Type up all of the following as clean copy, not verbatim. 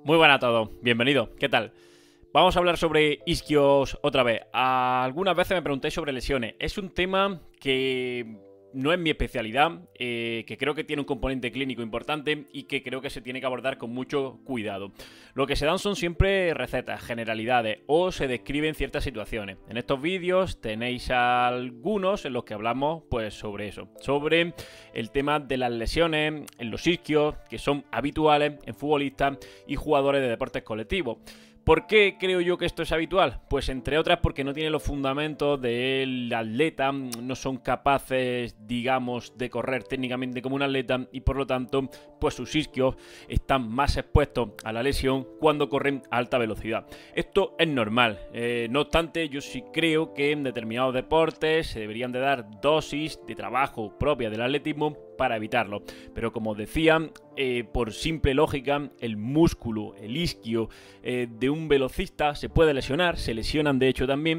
Muy buenas a todos, bienvenidos, ¿qué tal? Vamos a hablar sobre isquios otra vez. Algunas veces me preguntáis sobre lesiones. Es un tema que no es mi especialidad, que creo que tiene un componente clínico importante y que creo que se tiene que abordar con mucho cuidado. Lo que se dan son siempre recetas, generalidades o se describen ciertas situaciones. En estos vídeos tenéis algunos en los que hablamos pues sobre eso, sobre el tema de las lesiones en los isquios que son habituales en futbolistas y jugadores de deportes colectivos. ¿Por qué creo yo que esto es habitual? Pues entre otras porque no tiene los fundamentos del atleta, no son capaces, digamos, de correr técnicamente como un atleta y por lo tanto, pues sus isquios están más expuestos a la lesión cuando corren a alta velocidad. Esto es normal, no obstante, yo sí creo que en determinados deportes se deberían de dar dosis de trabajo propia del atletismo para evitarlo. Pero como decía, por simple lógica, el músculo, el isquio de un velocista se puede lesionar, se lesionan de hecho también,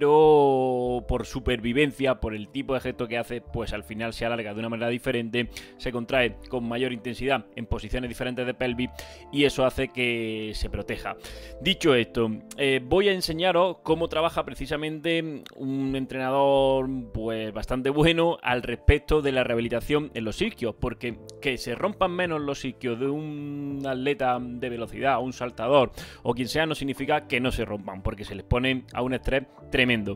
pero por supervivencia, por el tipo de gesto que hace, pues al final se alarga de una manera diferente, se contrae con mayor intensidad en posiciones diferentes de pelvis y eso hace que se proteja. Dicho esto, voy a enseñaros cómo trabaja precisamente un entrenador pues bastante bueno al respecto de la rehabilitación en los isquios, porque que se rompan menos los isquios de un atleta de velocidad, un saltador o quien sea no significa que no se rompan, porque se les pone a un estrés tremendo.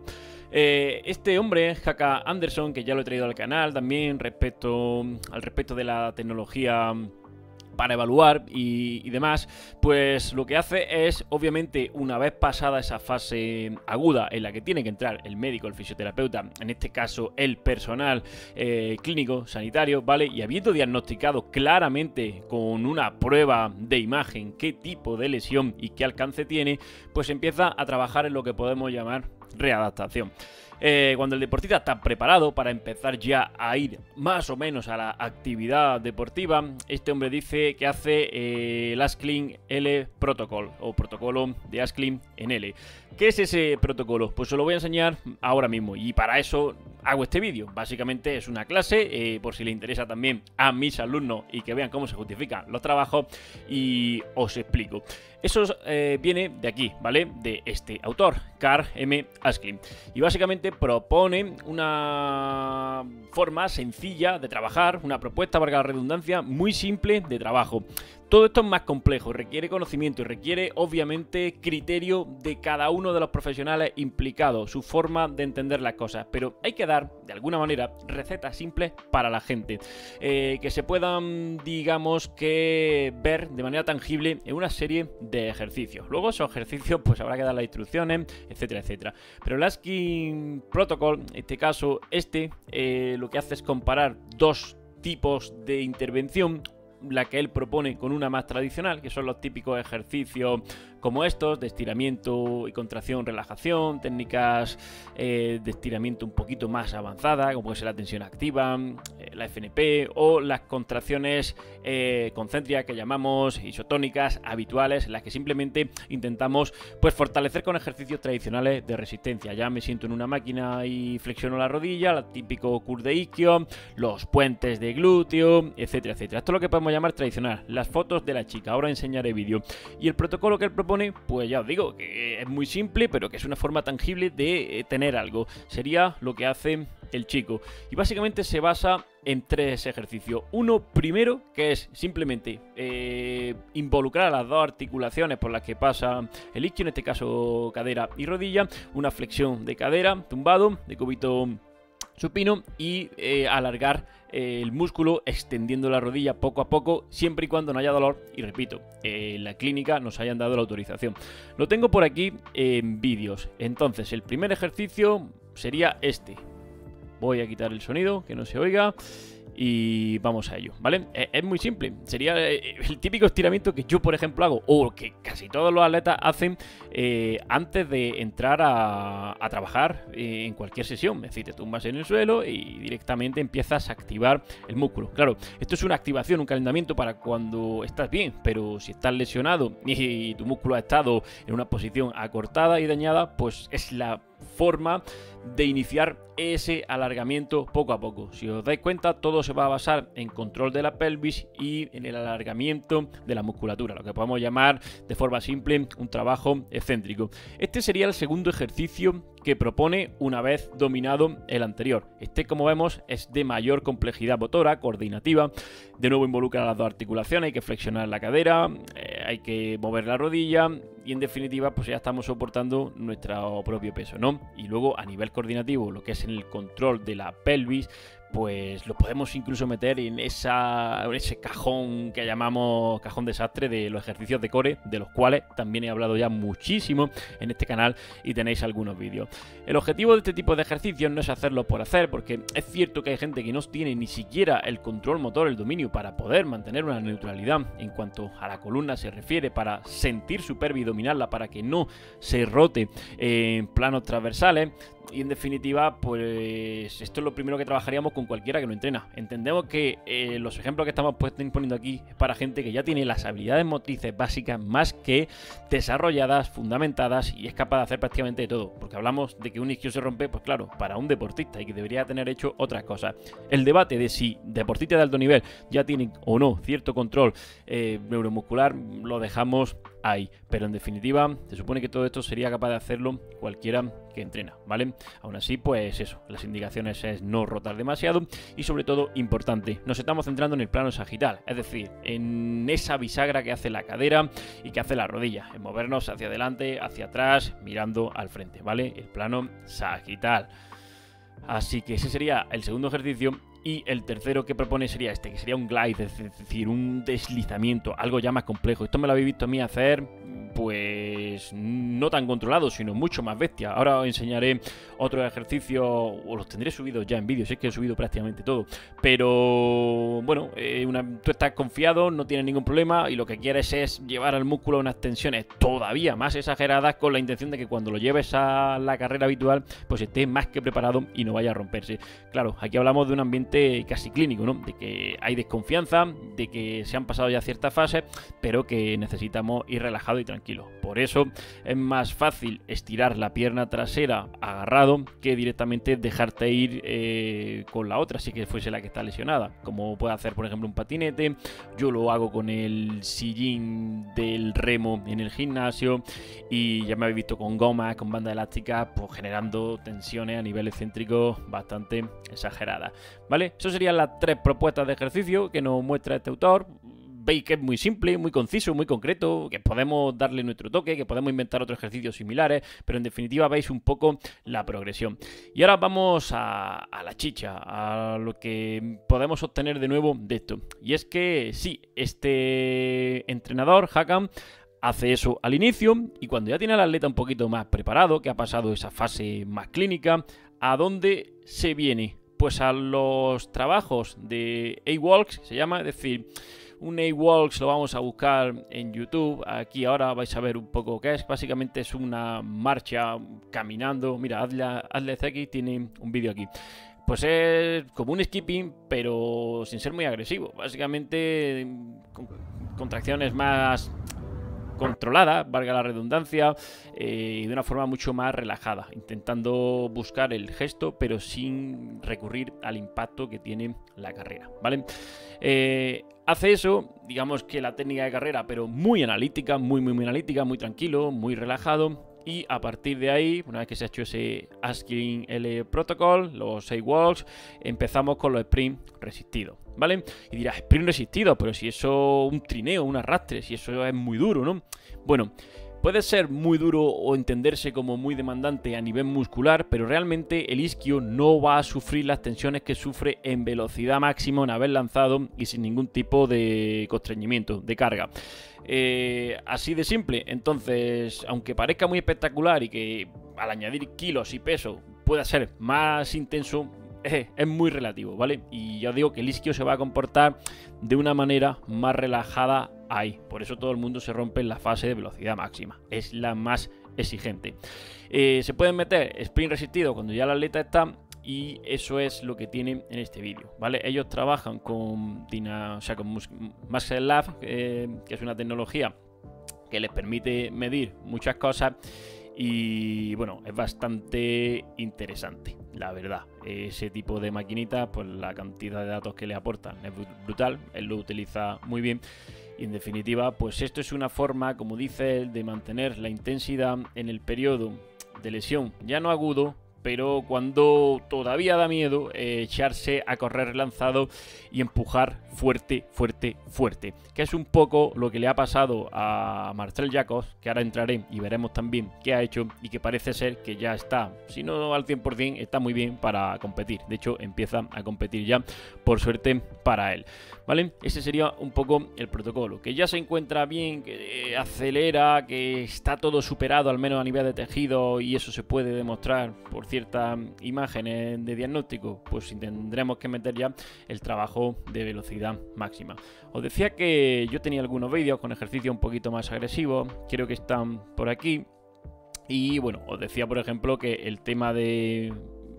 Este hombre, Haka Anderson, que ya lo he traído al canal también al respecto de la tecnología para evaluar y demás, pues lo que hace es, obviamente, una vez pasada esa fase aguda en la que tiene que entrar el médico, el fisioterapeuta, en este caso el personal clínico, sanitario, ¿vale? Y habiendo diagnosticado claramente con una prueba de imagen qué tipo de lesión y qué alcance tiene, pues empieza a trabajar en lo que podemos llamar readaptación. Cuando el deportista está preparado para empezar ya a ir más o menos a la actividad deportiva, este hombre dice que hace el Askling L Protocol o protocolo de Askling en L. ¿Qué es ese protocolo? Pues os lo voy a enseñar ahora mismo y para eso hago este vídeo. Básicamente es una clase, por si le interesa también a mis alumnos y que vean cómo se justifican los trabajos y os explico. Eso viene de aquí, ¿vale? De este autor, Carl M. Askling. Y básicamente propone una forma sencilla de trabajar, una propuesta, valga la redundancia, muy simple de trabajo. Todo esto es más complejo, requiere conocimiento y requiere obviamente criterio de cada uno de los profesionales implicados, su forma de entender las cosas, pero hay que dar de alguna manera recetas simples para la gente, que se puedan, digamos, que ver de manera tangible en una serie de ejercicios. Luego esos ejercicios pues habrá que dar las instrucciones, etcétera, etcétera. Pero el Askling Protocol, en este caso lo que hace es comparar dos tipos de intervención, la que él propone con una más tradicional, que son los típicos ejercicios como estos, de estiramiento y contracción, relajación, técnicas de estiramiento un poquito más avanzadas, como puede ser la tensión activa, la FNP o las contracciones concéntricas que llamamos isotónicas habituales, en las que simplemente intentamos pues fortalecer con ejercicios tradicionales de resistencia. Ya me siento en una máquina y flexiono la rodilla, el típico curl de isquio, los puentes de glúteo, etcétera, etcétera. Esto es lo que podemos llamar tradicional, las fotos de la chica. Ahora enseñaré vídeo. Y el protocolo que él propone, pues ya os digo que es muy simple, pero que es una forma tangible de tener algo. Sería lo que hace el chico. Y básicamente se basa en tres ejercicios. Uno primero, que es simplemente involucrar a las dos articulaciones por las que pasa el isquio, en este caso cadera y rodilla, una flexión de cadera, tumbado, de cúbito supino y alargar el músculo extendiendo la rodilla poco a poco, siempre y cuando no haya dolor y repito, en la clínica nos hayan dado la autorización. Lo tengo por aquí en vídeos. Entonces el primer ejercicio sería este. Voy a quitar el sonido, que no se oiga. Y vamos a ello, ¿vale? Es muy simple. Sería el típico estiramiento que yo, por ejemplo, hago, o que casi todos los atletas hacen antes de entrar a trabajar en cualquier sesión. Es decir, te tumbas en el suelo y directamente empiezas a activar el músculo. Claro, esto es una activación, un calentamiento para cuando estás bien, pero si estás lesionado y tu músculo ha estado en una posición acortada y dañada, pues es la forma de iniciar ese alargamiento poco a poco. Si os dais cuenta, todo se va a basar en control de la pelvis y en el alargamiento de la musculatura, lo que podemos llamar de forma simple un trabajo excéntrico. Este sería el segundo ejercicio que propone una vez dominado el anterior. Este, como vemos, es de mayor complejidad motora, coordinativa. De nuevo involucra las dos articulaciones, hay que flexionar la cadera, hay que mover la rodilla y en definitiva pues ya estamos soportando nuestro propio peso, ¿no? Y luego a nivel coordinativo, lo que es en el control de la pelvis, pues lo podemos incluso meter en ese cajón que llamamos cajón desastre de los ejercicios de core, de los cuales también he hablado ya muchísimo en este canal y tenéis algunos vídeos. El objetivo de este tipo de ejercicios no es hacerlo por hacer, porque es cierto que hay gente que no tiene ni siquiera el control motor, el dominio para poder mantener una neutralidad en cuanto a la columna se refiere, para sentir su pelvis y dominarla, para que no se rote en planos transversales. Y en definitiva, pues esto es lo primero que trabajaríamos con cualquiera que no entrena. Entendemos que los ejemplos que estamos poniendo aquí es para gente que ya tiene las habilidades motrices básicas más que desarrolladas, fundamentadas y es capaz de hacer prácticamente de todo. Porque hablamos de que un isquio se rompe, pues claro, para un deportista y que debería tener hecho otras cosas. El debate de si deportistas de alto nivel ya tienen o no cierto control neuromuscular lo dejamos ahí. Pero en definitiva, se supone que todo esto sería capaz de hacerlo cualquiera que entrena, ¿vale? Aún así, pues eso, las indicaciones es no rotar demasiado y sobre todo, importante, nos estamos centrando en el plano sagital, es decir, en esa bisagra que hace la cadera y que hace la rodilla, en movernos hacia adelante, hacia atrás, mirando al frente, ¿vale? El plano sagital. Así que ese sería el segundo ejercicio. Y el tercero que propone sería este, que sería un glide, es decir, un deslizamiento, algo ya más complejo. Esto me lo habéis visto a mí hacer, pues no tan controlado, sino mucho más bestia. Ahora os enseñaré otros ejercicios, o los tendré subidos ya en vídeos, es que he subido prácticamente todo. Pero bueno, tú estás confiado, no tienes ningún problema y lo que quieres es llevar al músculo a unas tensiones todavía más exageradas con la intención de que cuando lo lleves a la carrera habitual, pues esté más que preparado y no vaya a romperse. Claro, aquí hablamos de un ambiente casi clínico, ¿no? De que hay desconfianza, de que se han pasado ya ciertas fases, pero que necesitamos ir relajado y tranquilo. Por eso es más fácil estirar la pierna trasera agarrado que directamente dejarte ir con la otra, si que fuese la que está lesionada, como puede hacer por ejemplo un patinete. Yo lo hago con el sillín del remo en el gimnasio y ya me habéis visto con gomas, con banda elástica, pues generando tensiones a nivel excéntrico bastante exageradas, ¿vale? Eso serían las tres propuestas de ejercicio que nos muestra este autor. Veis que es muy simple, muy conciso, muy concreto, que podemos darle nuestro toque, que podemos inventar otros ejercicios similares, pero en definitiva veis un poco la progresión. Y ahora vamos a la chicha, a lo que podemos obtener de nuevo de esto. Y es que sí, este entrenador, Hakan, hace eso al inicio y cuando ya tiene al atleta un poquito más preparado, que ha pasado esa fase más clínica, ¿a dónde se viene? Pues a los trabajos de A-Walks, se llama, es decir, un A-Walks lo vamos a buscar en YouTube. Aquí ahora vais a ver un poco qué es. Básicamente es una marcha caminando. Mira, Athlete X tiene un vídeo aquí. Pues es como un skipping, pero sin ser muy agresivo. Básicamente con contracciones más controlada, valga la redundancia, y de una forma mucho más relajada, intentando buscar el gesto, pero sin recurrir al impacto que tiene la carrera, ¿vale? Hace eso, digamos que la técnica de carrera, pero muy analítica, muy analítica, muy tranquilo, muy relajado. Y a partir de ahí, una vez que se ha hecho ese Asking L Protocol, los 6 walks, empezamos con los sprint resistidos, ¿vale? Y dirás, sprint resistido, pero si eso un trineo, un arrastre, si eso es muy duro, ¿no? Bueno, puede ser muy duro o entenderse como muy demandante a nivel muscular, pero realmente el isquio no va a sufrir las tensiones que sufre en velocidad máxima una vez lanzado y sin ningún tipo de constreñimiento, de carga. Así de simple. Entonces, aunque parezca muy espectacular y que al añadir kilos y peso pueda ser más intenso, es muy relativo, ¿vale? Y ya os digo que el isquio se va a comportar de una manera más relajada ahí. Por eso todo el mundo se rompe en la fase de velocidad máxima. Es la más exigente. Se pueden meter sprint resistido cuando ya el atleta está. Y eso es lo que tienen en este vídeo, ¿vale? Ellos trabajan con Muscle Lab, que es una tecnología que les permite medir muchas cosas. Y bueno, es bastante interesante, la verdad. Ese tipo de maquinitas, pues la cantidad de datos que le aportan es brutal, él lo utiliza muy bien. Y en definitiva, pues esto es una forma, como dice él, de mantener la intensidad en el periodo de lesión ya no agudo, pero cuando todavía da miedo echarse a correr lanzado y empujar fuerte, fuerte, fuerte. Que es un poco lo que le ha pasado a Marcel Jacobs, que ahora entraré y veremos también qué ha hecho y que parece ser que ya está, si no al 100%, está muy bien para competir. De hecho, empieza a competir ya, por suerte para él. ¿Vale? Ese sería un poco el protocolo. Que ya se encuentra bien, que acelera, que está todo superado, al menos a nivel de tejido, y eso se puede demostrar por ciertas imágenes de diagnóstico, pues tendremos que meter ya el trabajo de velocidad máxima. Os decía que yo tenía algunos vídeos con ejercicios un poquito más agresivos, creo que están por aquí. Y bueno, os decía por ejemplo que el tema de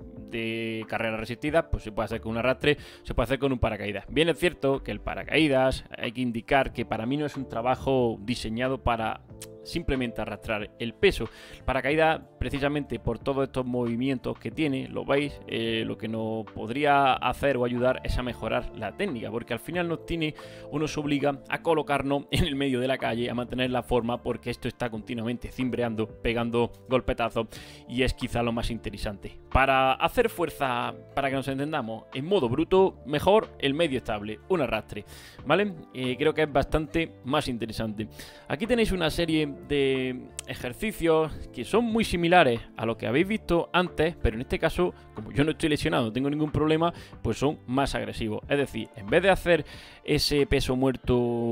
carrera resistida, pues se puede hacer con un arrastre, se puede hacer con un paracaídas. Bien es cierto que el paracaídas, hay que indicar que para mí no es un trabajo diseñado para simplemente arrastrar el peso. El paracaídas, precisamente por todos estos movimientos que tiene, lo veis, lo que nos podría hacer o ayudar es a mejorar la técnica, porque al final nos obliga a colocarnos en el medio de la calle, a mantener la forma, porque esto está continuamente cimbreando, pegando golpetazos, y es quizá lo más interesante. Para hacer fuerza, para que nos entendamos, en modo bruto, mejor el medio estable, un arrastre, ¿vale? Creo que es bastante más interesante. Aquí tenéis una serie de ejercicios que son muy similares a lo que habéis visto antes, pero en este caso, como yo no estoy lesionado, no tengo ningún problema, pues son más agresivos. Es decir, en vez de hacer ese peso muerto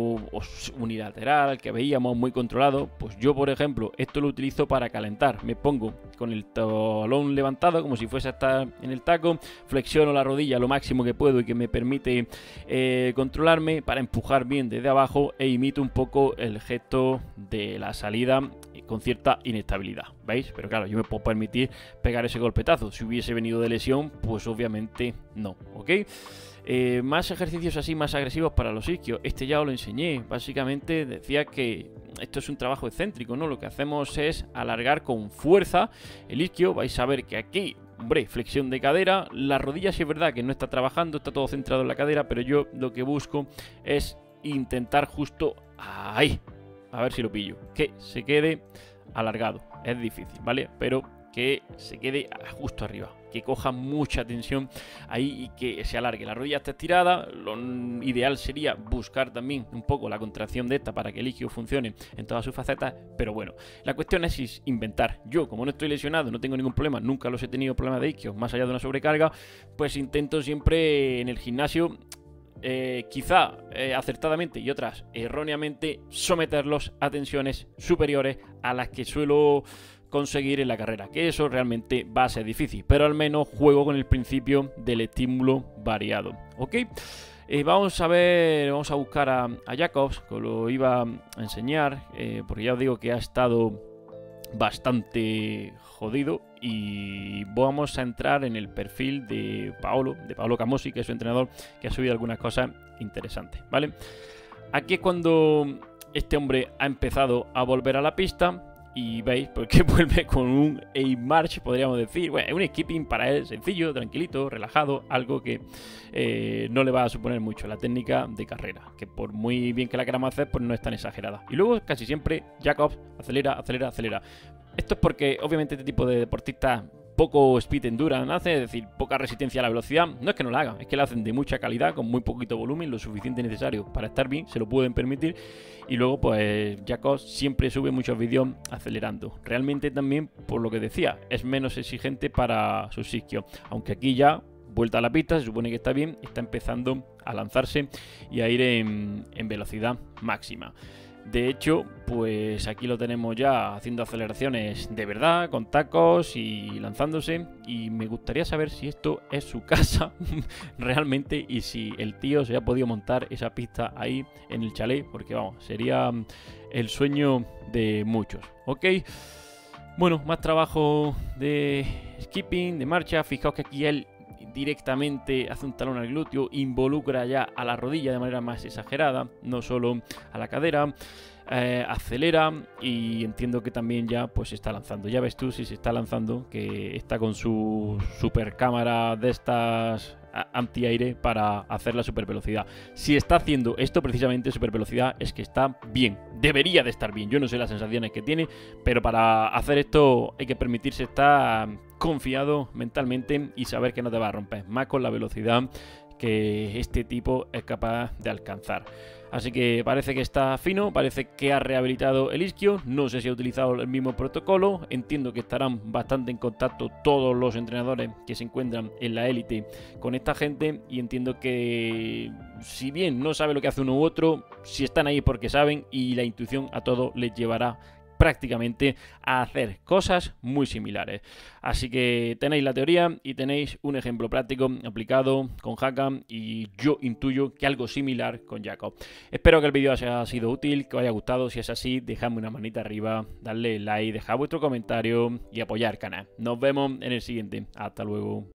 unilateral que veíamos muy controlado, pues yo, por ejemplo, esto lo utilizo para calentar. Me pongo con el talón levantado como si fuese a estar en el taco, flexiono la rodilla lo máximo que puedo y que me permite controlarme para empujar bien desde abajo, e imito un poco el gesto de la salida con cierta inestabilidad, ¿veis? Pero claro, yo me puedo permitir pegar ese golpetazo. Si hubiese venido de lesión, pues obviamente no, ¿ok? Más ejercicios así, más agresivos para los isquios. Este ya os lo enseñé. Básicamente decía que esto es un trabajo excéntrico, ¿no? Lo que hacemos es alargar con fuerza el isquio. Vais a ver que aquí, hombre, flexión de cadera. La rodilla sí es verdad que no está trabajando, está todo centrado en la cadera, pero yo lo que busco es intentar justo ahí. A ver si lo pillo. Que se quede alargado. Es difícil, ¿vale? Pero que se quede justo arriba. Que coja mucha tensión ahí y que se alargue. La rodilla está estirada. Lo ideal sería buscar también un poco la contracción de esta para que el isquio funcione en todas sus facetas. Pero bueno, la cuestión es inventar. Yo, como no estoy lesionado, no tengo ningún problema, nunca los he tenido problemas de isquio, más allá de una sobrecarga, pues intento siempre en el gimnasio, quizá acertadamente y otras erróneamente, someterlos a tensiones superiores a las que suelo conseguir en la carrera, que eso realmente va a ser difícil, pero al menos juego con el principio del estímulo variado, ¿ok? Vamos a ver, vamos a buscar a Jacobs, que lo iba a enseñar, porque ya os digo que ha estado bastante jodido, y vamos a entrar en el perfil de Paolo Camossi, que es su entrenador, que ha subido algunas cosas interesantes, ¿vale? Aquí es cuando este hombre ha empezado a volver a la pista. Y veis, porque vuelve con un A-March, podríamos decir. Bueno, un skipping para él sencillo, tranquilito, relajado. Algo que no le va a suponer mucho la técnica de carrera. Que por muy bien que la queramos hacer, pues no es tan exagerada. Y luego, casi siempre, Jacobs acelera, acelera, acelera. Esto es porque, obviamente, este tipo de deportistas poco speed endurance hace, es decir, poca resistencia a la velocidad. No es que no la hagan, es que la hacen de mucha calidad, con muy poquito volumen, lo suficiente necesario para estar bien, se lo pueden permitir. Y luego, pues, Jacobs siempre sube muchos vídeos acelerando. Realmente también, por lo que decía, es menos exigente para sus isquios. Aunque aquí ya, vuelta a la pista, se supone que está bien, está empezando a lanzarse y a ir en velocidad máxima. De hecho, pues aquí lo tenemos ya haciendo aceleraciones de verdad, con tacos y lanzándose. Y me gustaría saber si esto es su casa realmente, y si el tío se ha podido montar esa pista ahí en el chalet, porque vamos, sería el sueño de muchos, ¿ok? Bueno, más trabajo de skipping, de marcha. Fijaos que aquí él directamente hace un talón al glúteo, involucra ya a la rodilla de manera más exagerada, no solo a la cadera. acelera y entiendo que también ya pues se está lanzando. Ya ves tú si se está lanzando, que está con su super cámara de estas antiaire para hacer la super velocidad. Si está haciendo esto precisamente super velocidad es que está bien, debería de estar bien. Yo no sé las sensaciones que tiene, pero para hacer esto hay que permitirse estar confiado mentalmente y saber que no te va a romper, más con la velocidad que este tipo es capaz de alcanzar. Así que parece que está fino, parece que ha rehabilitado el isquio. No sé si ha utilizado el mismo protocolo. Entiendo que estarán bastante en contacto todos los entrenadores que se encuentran en la élite con esta gente. Y entiendo que, si bien no sabe lo que hace uno u otro, si están ahí porque saben, y la intuición a todos les llevará prácticamente a hacer cosas muy similares. Así que tenéis la teoría y tenéis un ejemplo práctico aplicado con Haka, y yo intuyo que algo similar con Jacob. Espero que el vídeo os haya sido útil, que os haya gustado. Si es así, dejadme una manita arriba, dadle like, dejad vuestro comentario y apoyar el canal. Nos vemos en el siguiente. Hasta luego.